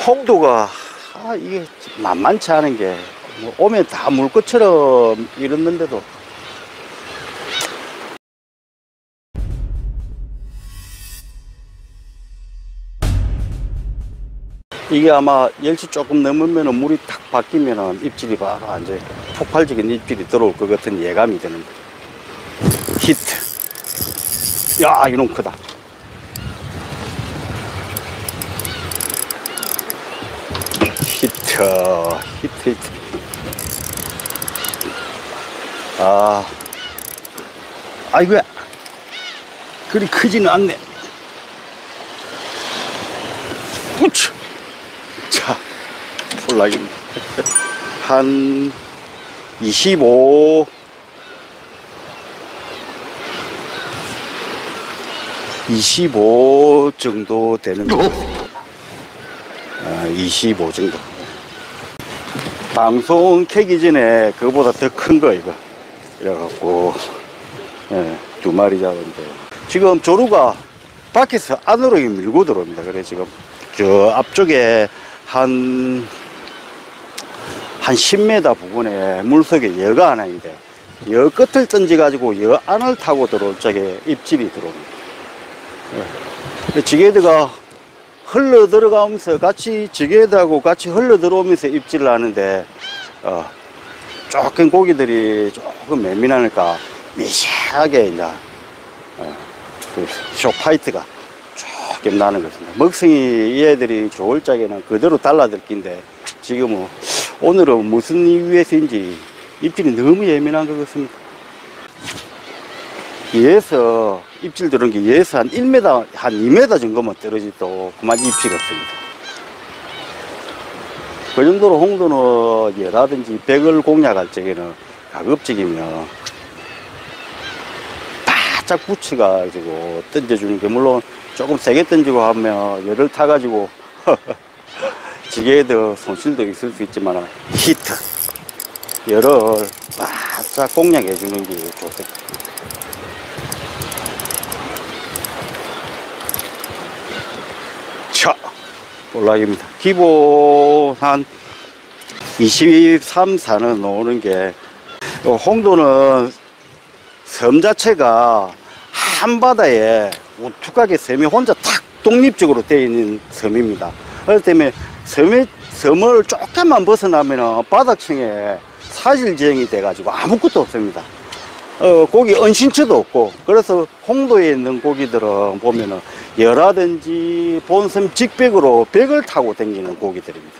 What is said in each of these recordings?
홍도가 이게 만만치 않은 게 뭐 오면 다 물 것처럼 이랬는데도 이게 아마 10시 조금 넘으면 물이 탁 바뀌면 입질이 바로 완전히 폭발적인 입질이 들어올 것 같은 예감이 드는데. 히트. 야, 이놈 크다. 히트. 아이고야. 그리 크지는 않네. 우츠. 자, 폴락입니다. 한 25 정도 되는 것 같습니다. 25 정도. 방송 켜기 전에 그거보다 더 큰 거 이거 이래갖고 2마리 잡은데 지금 조루가 밖에서 안으로 밀고 들어옵니다. 그래 지금 저 앞쪽에 한 10m 부근에 물속에 여가 하나 있는데 여 끝을 던져 가지고 여 안을 타고 들어올 적에 입질이 들어옵니다. 지게드가 흘러 들어가면서 같이 지게드하고 같이 흘러 들어오면서 입질을 하는데 조금 고기들이 조금 예민하니까 미세하게 이제 그 쇼파이트가 조금 나는 것입니다. 먹성이 얘들이 좋을 적에는 그대로 달라들 낀데 지금은 오늘은 무슨 이유에서인지 입질이 너무 예민한 것 같습니다. 얘에서 입질 들은 게 얘에서 한 1m, 한 2m 정도만 떨어지도 그만 입질이 없습니다. 그 정도로 홍도는 얘라든지 백을 공략할 적에는 가급적이면 바짝 붙여가지고 던져주는 게 물론 조금 세게 던지고 하면 열을 타가지고 지게에도 손실도 있을 수 있지만 히트 열을 바짝 공략해 주는 게 좋습니다. 자, 볼락입니다. 기본 한 23, 4는 나오는 게 홍도는 섬 자체가 한바다에 우뚝하게 섬이 혼자 탁 독립적으로 되어 있는 섬입니다. 그렇기 때문에 섬을 조금만 벗어나면 바닥층에 사질지형이 돼가지고 아무것도 없습니다. 고기 은신처도 없고, 그래서 홍도에 있는 고기들은 보면은 여라든지 본섬 직백으로 벽을 타고 다니는 고기들입니다.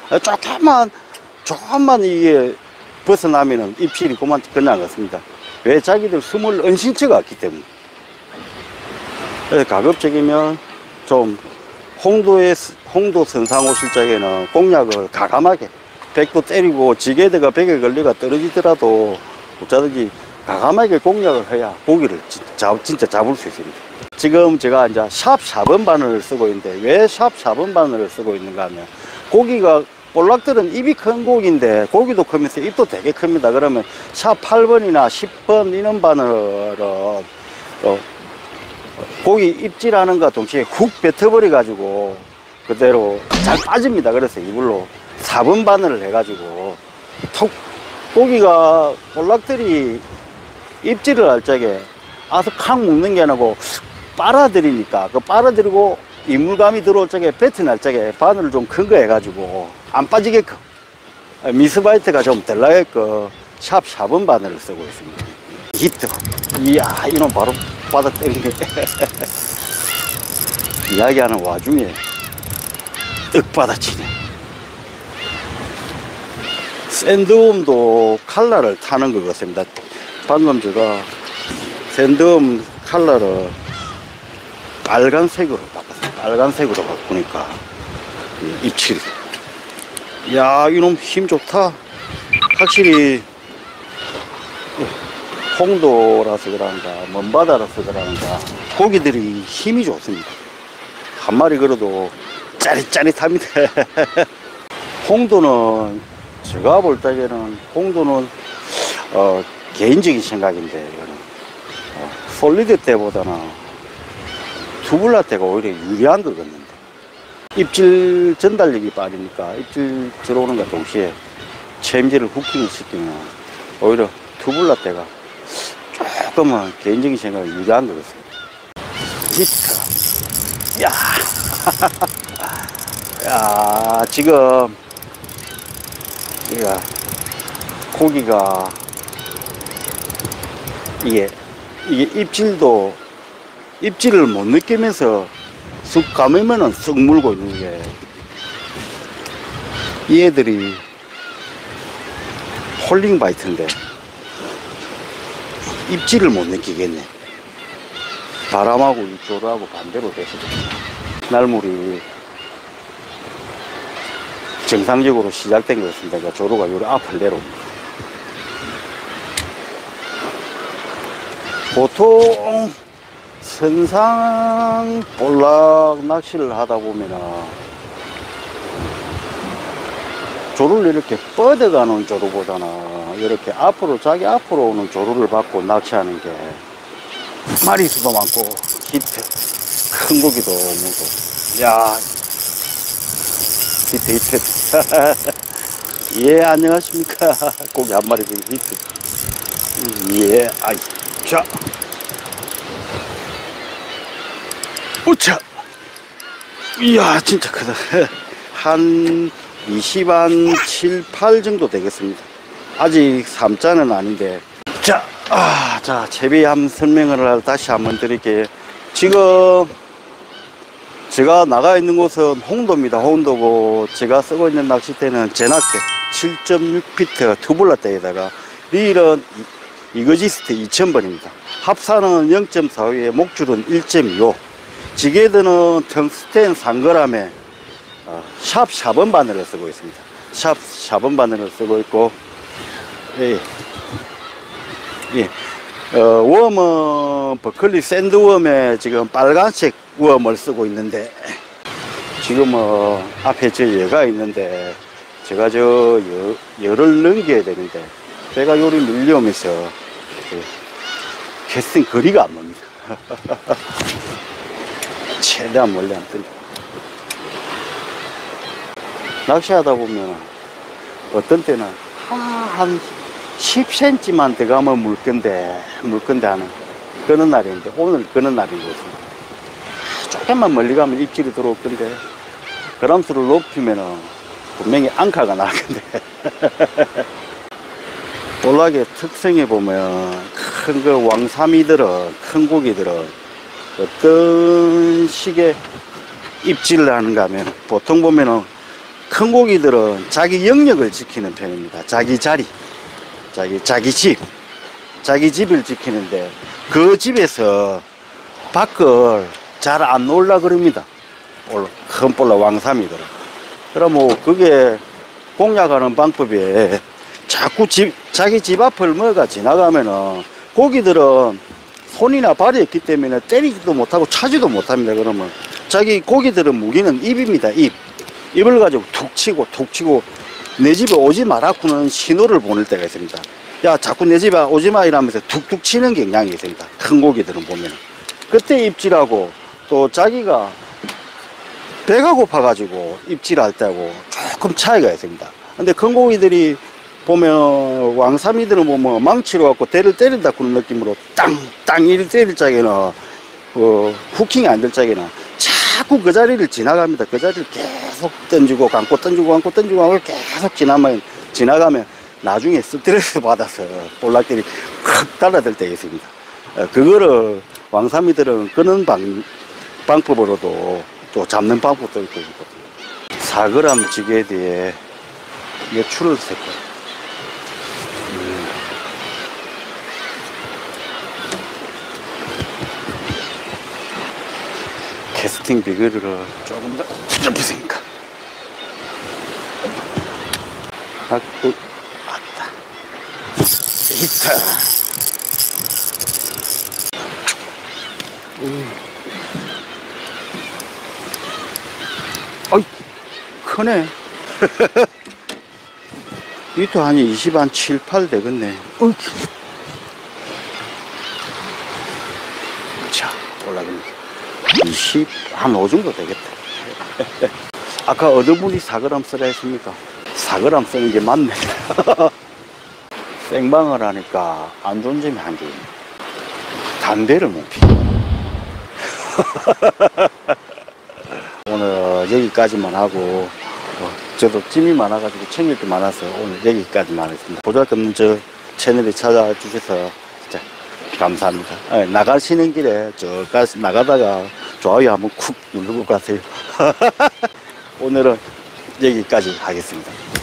조금만 이게 벗어나면은 입질이 그만 끝나겠습니다. 왜? 자기들 숨을 은신처가 없기 때문에. 그래서 가급적이면 좀 홍도 선상 오실 적에는 공략을 가감하게 백도 때리고 지게대가 백에 걸려가 떨어지더라도 어쩌든지 가감하게 공략을 해야 고기를 진짜 잡을 수 있습니다. 지금 제가 이제 샵 4번 바늘을 쓰고 있는데 왜 샵 4번 바늘을 쓰고 있는가 하면 고기가 볼락들은 입이 큰 고기인데 고기도 크면서 입도 되게 큽니다. 그러면 샵 8번이나 10번 이런 바늘은 고기 입질하는가 동시에 훅 뱉어버려 가지고 그대로 잘 빠집니다. 그래서 이걸로 4번 바늘을 해 가지고 톡 고기가 볼락들이 입질을 할 적에 아삭 묶는 게 아니고 빨아들이니까 그 빨아들이고 이물감이 들어올 적에 뱉어날 적에 바늘을 좀 큰 거 해가지고 안 빠지게끔 미스바이트가 좀 덜 나게끔 샵 4번 바늘을 쓰고 있습니다. 히트. 이야, 이놈 바로 바닥 때리네. 이야기하는 와중에 떡 받아치네. 샌드움도 칼라를 타는 것 같습니다. 방금 제가 샌드움 칼라를 빨간색으로 바꿨어요. 빨간색으로 바꾸니까 입질이. 야, 이놈 힘 좋다. 확실히 홍도라서 그런가 먼바다라서 그런가 고기들이 힘이 좋습니다. 한 마리 걸어도 짜릿짜릿합니다. 홍도는 제가 볼 적에는 홍도는 개인적인 생각인데 이거는 솔리드 때보다는 투블라 때가 오히려 유리한 것 같는데 입질 전달력이 빠르니까 입질 들어오는과 동시에 챔질을 후킹을 시키면 오히려 투블라 때가 조금은 개인적인 생각을 유리한 것 같습니다. 히트. 야. 야, 지금 고기가 이게 입질을 못 느끼면서 쑥 감으면은 쑥 물고 있는 게, 이 애들이 홀링 바이트인데 입질을 못 느끼겠네. 바람하고 입조로하고 반대로 돼서 날물이 정상적으로 시작된 것 같습니다. 그러니까 조로가 요리 앞을 내려옵니다. 보통 선상 볼락 낚시를 하다 보면은 조를 이렇게 뻗어가는 조로보다는 이렇게 앞으로, 자기 앞으로 오는 조로를 받고 낚시하는 게 마리수도 많고 히트, 큰 고기도 먹고. 야, 히트. 예, 안녕하십니까. 고기 한 마리 중에 히트. 예, 아이, 자. 우차. 이야, 진짜 크다. 한 20한 7, 8 정도 되겠습니다. 아직 3자는 아닌데. 자, 자, 채비 한번 설명을 다시 한번 드릴게요. 지금 제가 나가 있는 곳은 홍도입니다. 홍도고, 제가 쓰고 있는 낚싯대는 제낙대 7.6피트 투블라 대에다가 릴은 이거지스트 2000번입니다. 합산은 0.45에 목줄은 1.25. 지게드는 텅스텐 3g에 샵 4번 바늘을 쓰고 있습니다. 샵 4번 바늘을 쓰고 있고, 웜은 버클리 샌드웜에 지금 빨간색 웜을 쓰고 있는데, 지금 앞에 저 여가 있는데 제가 저 열을 넘겨야 되는데 배가 요리 밀려오면서 캐스팅 거리가 안 납니다. 최대한 멀리 안 뜬다. 낚시하다 보면 어떤 때는 한 10cm만 더 가면 물건데 하는 그런 날인데, 오늘 그런 날인 것 같습니다. 조금만 멀리 가면 입질이 들어올 건데, 그람수를 높이면은 분명히 앙카가 날 건데. 볼락의 특성에 보면 큰 그 왕사미들은, 큰 고기들은 어떤 식의 입질을 하는가 하면, 보통 보면은 큰 고기들은 자기 영역을 지키는 편입니다. 자기 자리, 자기 집을 지키는데, 그 집에서 밖을 잘 안 놀라 그럽니다. 큰 볼락 왕사미들은. 그럼 뭐 그게 공략하는 방법에, 자꾸 자기 집 앞을 뭐가 지나가면은 고기들은 손이나 발이 있기 때문에 때리지도 못하고 차지도 못합니다. 그러면 자기 고기들은 무기는 입입니다. 입을 가지고 툭 치고 내 집에 오지 마라고는 신호를 보낼 때가 있습니다. 야, 자꾸 내 집에 오지 마 이러면서 툭툭 치는 경향이 있습니다. 큰 고기들은 보면. 그때 입질하고, 또 자기가 배가 고파가지고 입질할 때하고 조금 차이가 있습니다. 근데 큰 고기들이 보면, 왕사미들은 보면 망치로 갖고 대를 때린다 그런 느낌으로 땅 이리 때릴 적에는, 후킹이 안 될 적에는 자꾸 그 자리를 지나갑니다. 그 자리를 계속 던지고 감고 계속 지나가면 나중에 스트레스 받아서 볼락들이 확 달라들 때가 있습니다. 그거를 왕사미들은 끄는 방법으로도 또 잡는 방법도 있고, 4g 지게대에 매출을 셌고, 캐스팅 비거리를 조금 더 좁히니까 갖고 왔다. 히트. 어이, 크네. 이도 한 20, 한 7, 8 되겠네. 어이. 자, 올라갑니다. 20, 한 5 정도 되겠다. 아까 어느 분이 4g 쓰라 했습니까? 4g 쓰는 게 맞네. 생방을 하니까 안 좋은 점이 한 개 있네. 담배를 못 피워. 오늘 여기까지만 하고, 저도 짐이 많아가지고 챙길 게 많아서 오늘 여기까지만 하겠습니다. 보잘것없는 저 채널에 찾아와 주셔서 진짜 감사합니다. 나가시는 길에 저까지 나가다가 좋아요 한번 쿡 누르고 가세요. 오늘은 여기까지 하겠습니다.